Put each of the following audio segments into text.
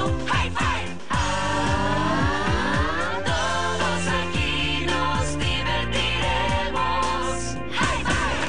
un high five. Todos aquí nos divertiremos. High five.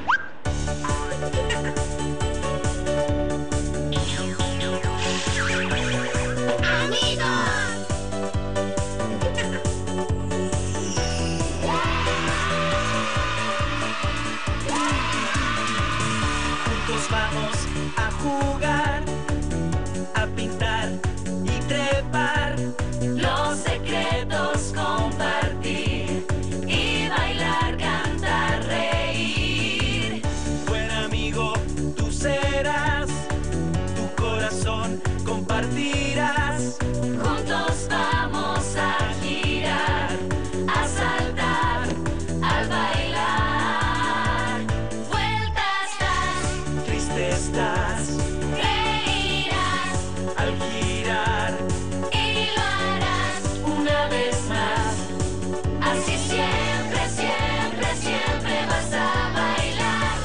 Juntos vamos a jugar, a pintar y trepar. Los secretos compartir y bailar, cantar, reír. Buen amigo tú serás, tu corazón compartirás. Juntos vamos a girar, a saltar, al bailar. Vueltas das, Triste estás reirás al girar. y lo harás una vez más. Así siempre, siempre, siempre vas a bailar.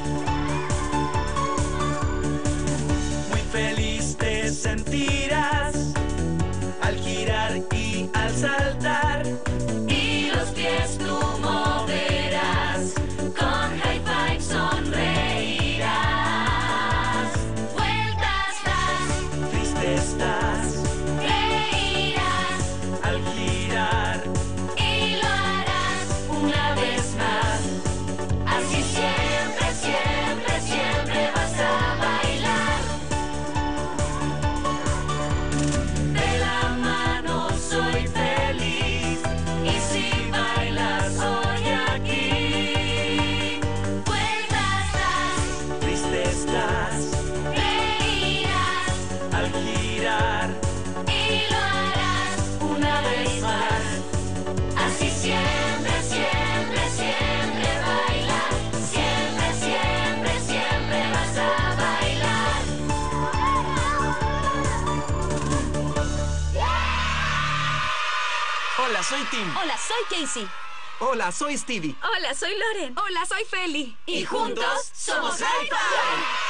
Muy feliz te sentirás al girar y al saltar. Y los pies tú moverás, con high five sonreirás. Vueltas das, Triste estás reirás al girar. y lo harás una vez más. Así siempre, siempre, siempre vas a bailar. De la mano soy feliz y si bailas hoy aquí. Vueltas das, Triste estás reirás al girar. y lo harás una vez más. Así siempre, siempre, siempre bailar. Siempre, siempre, siempre vas a bailar. Hola, soy Tim. Hola, soy Casey. Hola, soy Stevie. Hola, soy Loren. Hola, soy Feli. Y juntos somos High Five.